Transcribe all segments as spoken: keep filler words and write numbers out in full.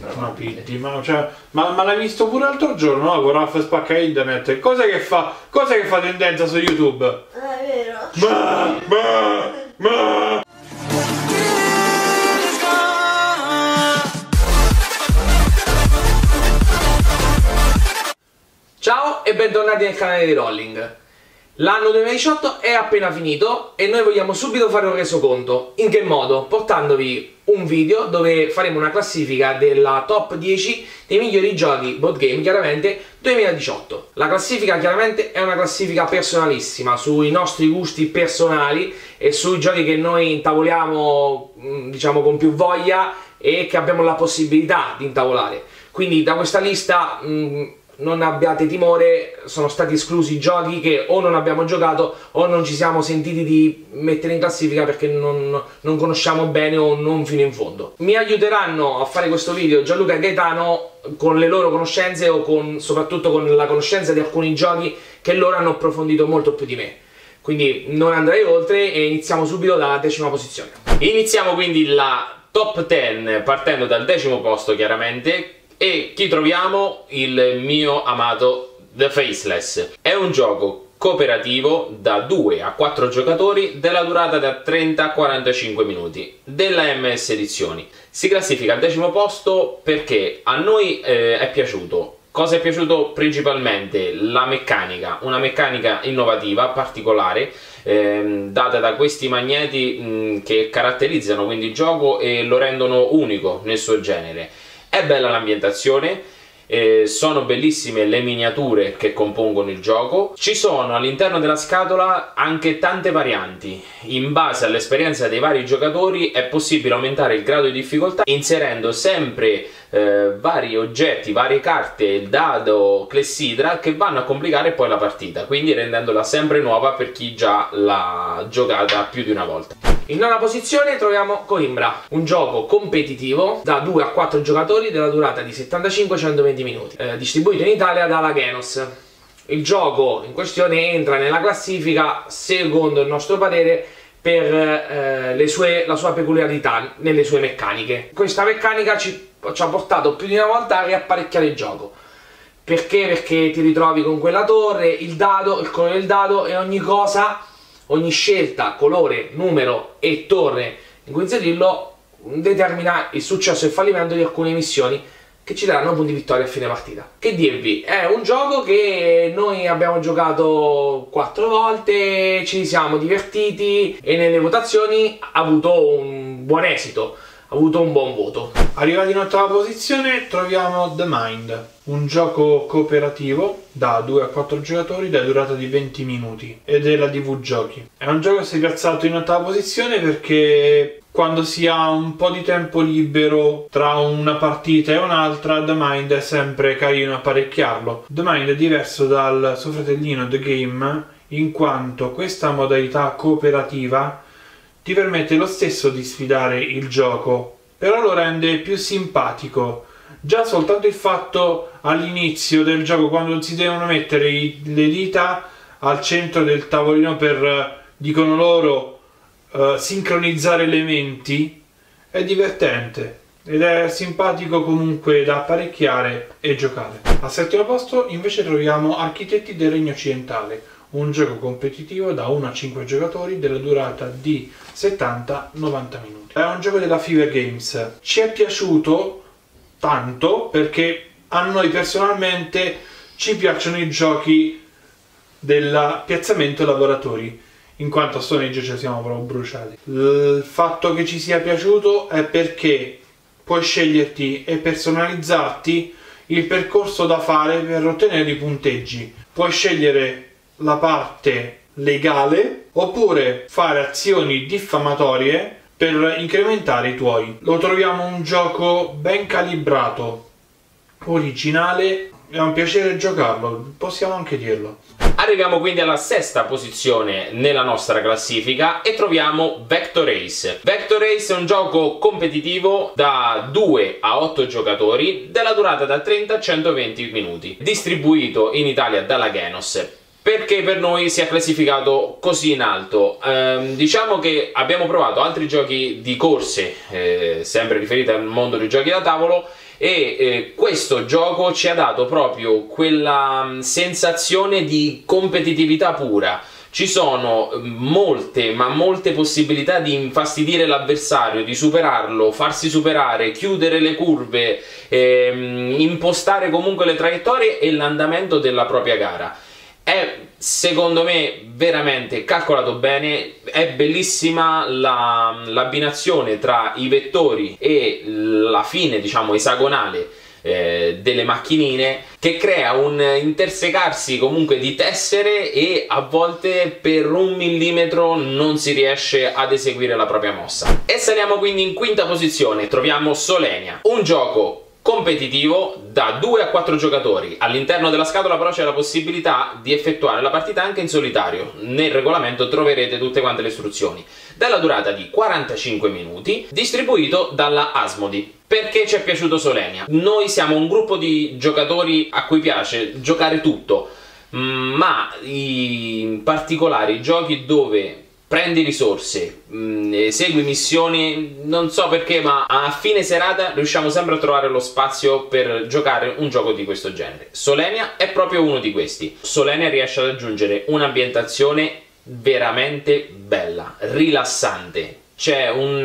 Ma Pitti, ma, cioè, ma, ma l'hai visto pure l'altro giorno, no? Con Ralph Spacca Internet. Cos'è che fa? Cos'è che fa tendenza su YouTube? Ah, è vero. Ma, ma, ma. Ciao e bentornati nel canale di Rolling. L'anno duemiladiciotto è appena finito e noi vogliamo subito fare un resoconto. In che modo? Portandovi un video dove faremo una classifica della top dieci dei migliori giochi board game, chiaramente, duemiladiciotto. La classifica chiaramente è una classifica personalissima, sui nostri gusti personali e sui giochi che noi intavoliamo, diciamo, con più voglia e che abbiamo la possibilità di intavolare. Quindi da questa lista... Mh, non abbiate timore, sono stati esclusi giochi che o non abbiamo giocato o non ci siamo sentiti di mettere in classifica perché non, non conosciamo bene o non fino in fondo. Mi aiuteranno a fare questo video Gianluca e Gaetano con le loro conoscenze o con, soprattutto con la conoscenza di alcuni giochi che loro hanno approfondito molto più di me. Quindi non andrei oltre e iniziamo subito dalla decima posizione. Iniziamo quindi la top dieci partendo dal decimo posto, chiaramente. E chi troviamo? Il mio amato The Faceless. È un gioco cooperativo da due a quattro giocatori della durata da trenta a quarantacinque minuti della M S Edizioni. Si classifica al decimo posto perché a noi eh, è piaciuto. Cosa è piaciuto principalmente? La meccanica, una meccanica innovativa, particolare, ehm, data da questi magneti mh, che caratterizzano quindi il gioco e lo rendono unico nel suo genere. È bella l'ambientazione, eh, sono bellissime le miniature che compongono il gioco. Ci sono all'interno della scatola anche tante varianti. In base all'esperienza dei vari giocatori è possibile aumentare il grado di difficoltà inserendo sempre eh, vari oggetti, varie carte, dado, clessidra che vanno a complicare poi la partita, quindi rendendola sempre nuova per chi già l'ha giocata più di una volta. In nona posizione troviamo Coimbra, un gioco competitivo da due a quattro giocatori della durata di settantacinque centoventi minuti, eh, distribuito in Italia dalla Genos. Il gioco in questione entra nella classifica, secondo il nostro parere, per eh, le sue, la sua peculiarità nelle sue meccaniche. Questa meccanica ci, ci ha portato più di una volta a riapparecchiare il gioco. Perché? Perché ti ritrovi con quella torre, il dado, il colore del dado e ogni cosa... Ogni scelta, colore, numero e torre in cui inserirlo determina il successo e il fallimento di alcune missioni che ci daranno punti vittoria a fine partita. Che dirvi? È un gioco che noi abbiamo giocato quattro volte, ci siamo divertiti e nelle votazioni ha avuto un buon esito, ha avuto un buon voto. Arrivati in ottava posizione troviamo The Mind, un gioco cooperativo da due a quattro giocatori da durata di venti minuti e della D V Giochi. È un gioco che si è piazzato in ottava posizione perché quando si ha un po' di tempo libero tra una partita e un'altra, The Mind è sempre carino apparecchiarlo. The Mind è diverso dal suo fratellino The Game in quanto questa modalità cooperativa ti permette lo stesso di sfidare il gioco, però lo rende più simpatico. Già soltanto il fatto all'inizio del gioco, quando si devono mettere i, le dita al centro del tavolino per, dicono loro, uh, sincronizzare elementi, è divertente ed è simpatico comunque da apparecchiare e giocare. Al settimo posto invece troviamo Architetti del Regno Occidentale, un gioco competitivo da uno a cinque giocatori della durata di settanta novanta minuti. È un gioco della Fever Games. Ci è piaciuto tanto perché a noi personalmente ci piacciono i giochi del piazzamento laboratori, in quanto a Stone Age ci siamo proprio bruciati. Il fatto che ci sia piaciuto è perché puoi sceglierti e personalizzarti il percorso da fare per ottenere i punteggi. Puoi scegliere la parte legale oppure fare azioni diffamatorie per incrementare i tuoi. Lo troviamo un gioco ben calibrato, originale, è un piacere giocarlo, possiamo anche dirlo. Arriviamo quindi alla sesta posizione nella nostra classifica e troviamo Vector Ace. Vector Ace è un gioco competitivo da due a otto giocatori della durata da trenta a centoventi minuti, distribuito in Italia dalla Genos. Perché per noi si è classificato così in alto? Ehm, diciamo che abbiamo provato altri giochi di corse, eh, sempre riferiti al mondo dei giochi da tavolo, e eh, questo gioco ci ha dato proprio quella mh, sensazione di competitività pura. Ci sono molte, ma molte possibilità di infastidire l'avversario, di superarlo, farsi superare, chiudere le curve, ehm, impostare comunque le traiettorie e l'andamento della propria gara. È secondo me veramente calcolato bene, è bellissima l'abbinazione tra i vettori e la fine, diciamo, esagonale Eh, delle macchinine, che crea un intersecarsi comunque di tessere e a volte per un millimetro non si riesce ad eseguire la propria mossa. E saliamo quindi in quinta posizione, troviamo Solenia, un gioco competitivo da due a quattro giocatori. All'interno della scatola però c'è la possibilità di effettuare la partita anche in solitario. Nel regolamento troverete tutte quante le istruzioni. Dalla durata di quarantacinque minuti, distribuito dalla Asmodee. Perché ci è piaciuto Solenia? Noi siamo un gruppo di giocatori a cui piace giocare tutto, ma in particolare i giochi dove prendi risorse, esegui missioni, non so perché, ma a fine serata riusciamo sempre a trovare lo spazio per giocare un gioco di questo genere. Solenia è proprio uno di questi. Solenia riesce ad aggiungere un'ambientazione veramente bella, rilassante. C'è un,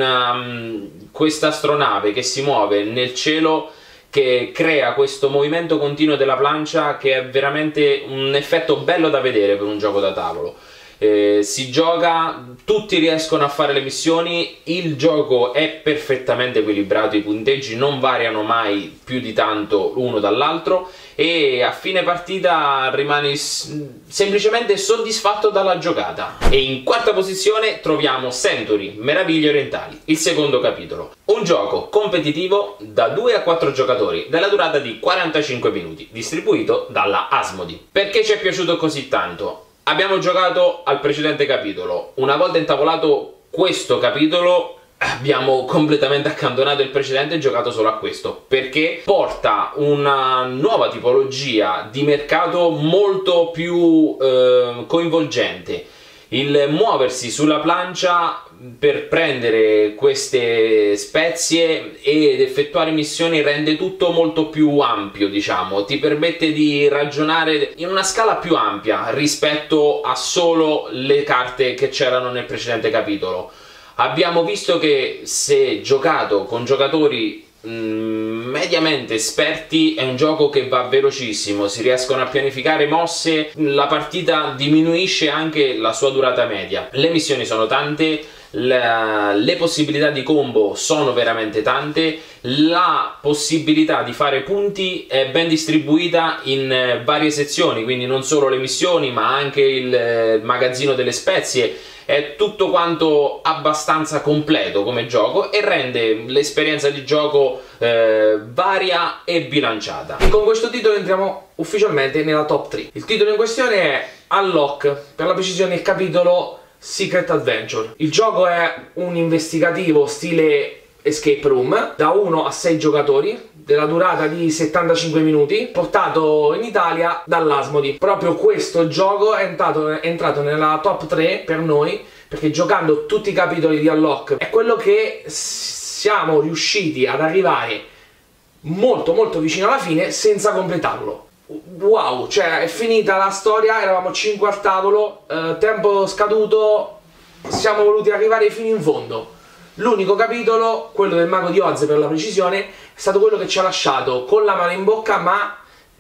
um, questa astronave che si muove nel cielo, che crea questo movimento continuo della plancia, che è veramente un effetto bello da vedere per un gioco da tavolo. Eh, si gioca, tutti riescono a fare le missioni, il gioco è perfettamente equilibrato, i punteggi non variano mai più di tanto l'uno dall'altro e a fine partita rimani semplicemente soddisfatto dalla giocata. E in quarta posizione troviamo Century, Meraviglie Orientali, il secondo capitolo, un gioco competitivo da due a quattro giocatori della durata di quarantacinque minuti, distribuito dalla Asmodee. Perché ci è piaciuto così tanto? Abbiamo giocato al precedente capitolo, una volta intavolato questo capitolo abbiamo completamente accantonato il precedente e giocato solo a questo, perché porta una nuova tipologia di mercato molto più eh, coinvolgente. Il muoversi sulla plancia per prendere queste spezie ed effettuare missioni rende tutto molto più ampio, diciamo, ti permette di ragionare in una scala più ampia rispetto a solo le carte che c'erano nel precedente capitolo. Abbiamo visto che se giocato con giocatori mediamente esperti è un gioco che va velocissimo, si riescono a pianificare mosse, la partita diminuisce anche la sua durata media, le missioni sono tante, la, le possibilità di combo sono veramente tante, la possibilità di fare punti è ben distribuita in varie sezioni, quindi non solo le missioni ma anche il magazzino delle spezie. È tutto quanto abbastanza completo come gioco e rende l'esperienza di gioco eh, varia e bilanciata. E con questo titolo entriamo ufficialmente nella top tre. Il titolo in questione è Unlock, per la precisione il capitolo Secret Adventure. Il gioco è un investigativo stile escape room da uno a sei giocatori, della durata di settantacinque minuti, portato in Italia dall'Asmodee. Proprio questo gioco è entrato, è entrato nella top tre per noi, perché giocando tutti i capitoli di Unlock è quello che siamo riusciti ad arrivare molto molto vicino alla fine senza completarlo. Wow, cioè è finita la storia, eravamo cinque al tavolo, eh, tempo scaduto, siamo voluti arrivare fino in fondo. L'unico capitolo, quello del Mago di Oz per la precisione, è stato quello che ci ha lasciato con la mano in bocca, ma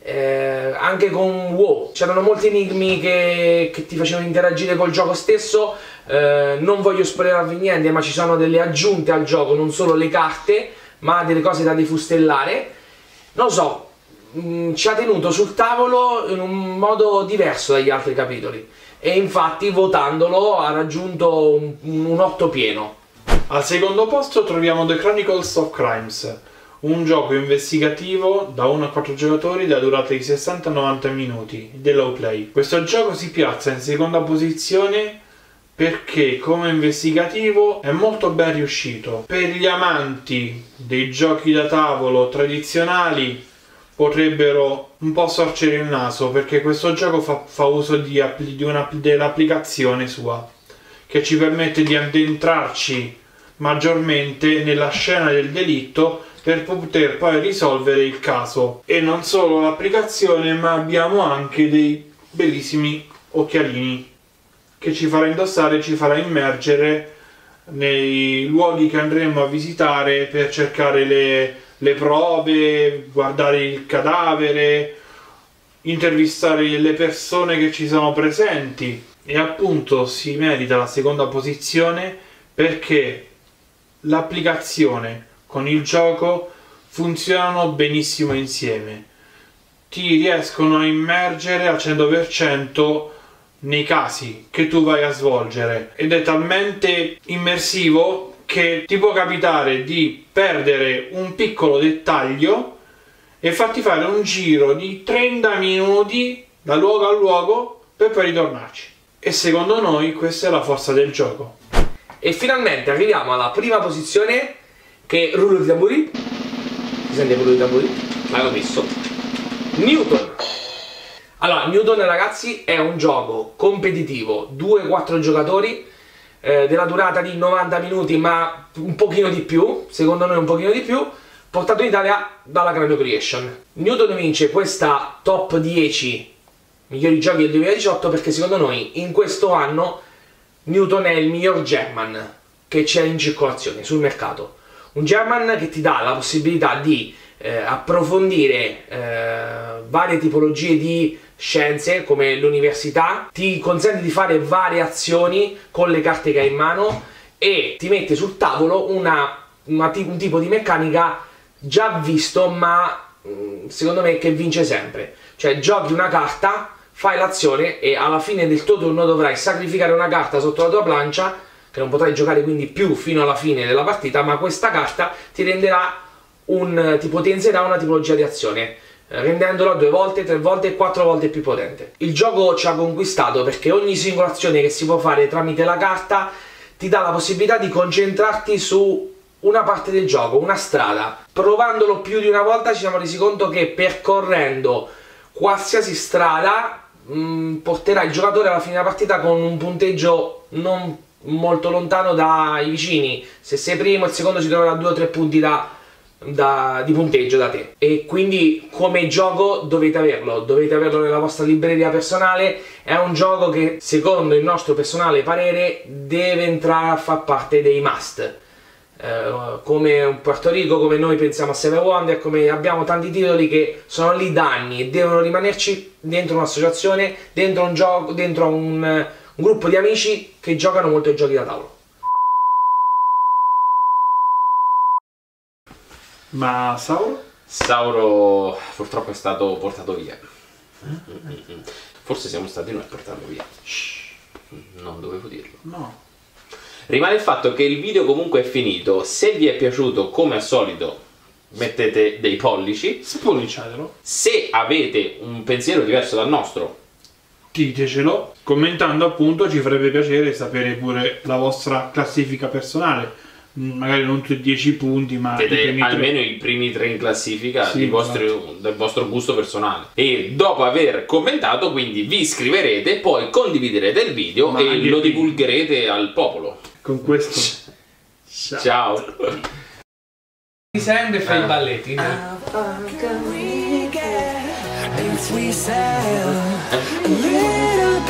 eh, anche con wow. C'erano molti enigmi che, che ti facevano interagire col gioco stesso. Eh, non voglio spoilerarvi niente, ma ci sono delle aggiunte al gioco, non solo le carte, ma delle cose da defustellare. Non lo so, mh, ci ha tenuto sul tavolo in un modo diverso dagli altri capitoli. E infatti votandolo ha raggiunto un, un otto pieno. Al secondo posto troviamo The Chronicles of Crimes, un gioco investigativo da uno a quattro giocatori da durata di sessanta novanta minuti, dell'O Play. Questo gioco si piazza in seconda posizione perché come investigativo è molto ben riuscito. Per gli amanti dei giochi da tavolo tradizionali potrebbero un po' storcere il naso, perché questo gioco fa, fa uso di, di dell'applicazione sua, che ci permette di addentrarci maggiormente nella scena del delitto, per poter poi risolvere il caso. E non solo l'applicazione, ma abbiamo anche dei bellissimi occhialini che ci farà indossare e ci farà immergere nei luoghi che andremo a visitare per cercare le, le prove, guardare il cadavere, intervistare le persone che ci sono presenti. E appunto si merita la seconda posizione perché l'applicazione con il gioco funzionano benissimo insieme, ti riescono a immergere al cento per cento nei casi che tu vai a svolgere ed è talmente immersivo che ti può capitare di perdere un piccolo dettaglio e farti fare un giro di trenta minuti da luogo a luogo per poi ritornarci. E secondo noi questa è la forza del gioco. E finalmente arriviamo alla prima posizione, che rullo di tamburi. Si sente il rullo di tamburi? Ma l'ho messo. Newton. Allora, Newton ragazzi è un gioco competitivo, due quattro giocatori, eh, della durata di novanta minuti ma un pochino di più, secondo noi un pochino di più, portato in Italia dalla Cranio Creation. Newton vince questa top dieci migliori giochi del duemiladiciotto perché secondo noi in questo anno Newton è il miglior German che c'è in circolazione sul mercato. Un German che ti dà la possibilità di eh, approfondire eh, varie tipologie di scienze come l'università, ti consente di fare varie azioni con le carte che hai in mano e ti mette sul tavolo una, una, un tipo di meccanica già visto ma secondo me che vince sempre. Cioè giochi una carta, fai l'azione e alla fine del tuo turno dovrai sacrificare una carta sotto la tua plancia che non potrai giocare quindi più fino alla fine della partita, ma questa carta ti renderà un, ti potenzierà una tipologia di azione, rendendola due volte, tre volte e quattro volte più potente. Il gioco ci ha conquistato perché ogni singola azione che si può fare tramite la carta ti dà la possibilità di concentrarti su una parte del gioco, una strada. Provandolo più di una volta ci siamo resi conto che percorrendo qualsiasi strada mh, porterà il giocatore alla fine della partita con un punteggio non molto lontano dai vicini. Se sei primo, il secondo si troverà due o tre punti da Da, di punteggio da te, e quindi come gioco dovete averlo, dovete averlo nella vostra libreria personale. È un gioco che secondo il nostro personale parere deve entrare a far parte dei must, eh, come un Puerto Rico, come noi pensiamo a Seven Wonder, come abbiamo tanti titoli che sono lì da anni e devono rimanerci dentro un'associazione, dentro un gioco, dentro un, un gruppo di amici che giocano molto ai giochi da tavolo. Ma Sauro? Sauro purtroppo è stato portato via. Forse siamo stati noi a portarlo via. Shh, non dovevo dirlo. No. Rimane il fatto che il video comunque è finito. Se vi è piaciuto, come al solito, mettete dei pollici. Spolliciatelo. Se avete un pensiero diverso dal nostro, ditecelo. Commentando appunto ci farebbe piacere sapere pure la vostra classifica personale. Magari non tutti dieci punti, ma i almeno i primi tre in classifica, sì, di vostri, esatto, del vostro gusto personale. E dopo aver commentato, quindi vi iscriverete, poi condividerete il video ma e lo divulgherete al popolo. Con questo ciao, ciao. Mi sempre fai i balletti. No?